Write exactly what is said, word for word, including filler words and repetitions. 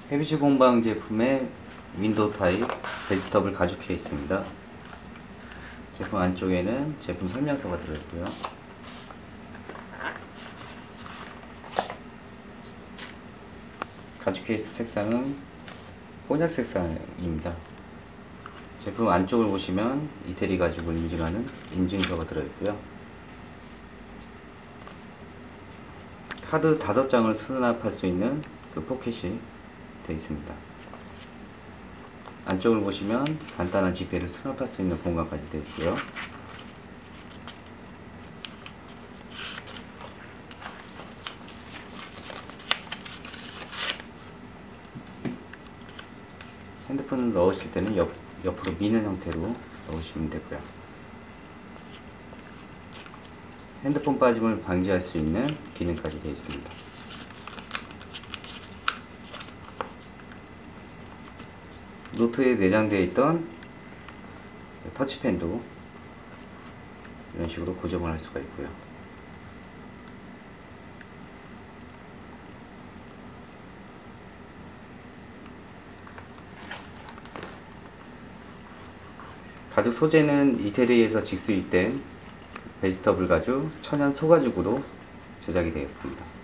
헤비지 공방 제품의 윈도우 타입 베지터블 가죽키가 있습니다. 제품 안쪽에는 제품 설명서가 들어있고요. 가죽 케이스 색상은 혼약 색상입니다. 제품 안쪽을 보시면 이태리 가죽을 인증하는 인증서가 들어있고요. 카드 다섯 장을 수납할 수 있는 그 포켓이 되어 있습니다. 안쪽을 보시면 간단한 지폐를 수납할 수 있는 공간까지 되어 있고요. 핸드폰을 넣으실 때는 옆, 옆으로 미는 형태로 넣으시면 되고요. 핸드폰 빠짐을 방지할 수 있는 기능까지 되어 있습니다. 노트에 내장되어 있던 터치펜도 이런 식으로 고정을 할 수가 있고요. 가죽 소재는 이태리에서 직수입된 베지터블 가죽 천연 소가죽으로 제작이 되었습니다.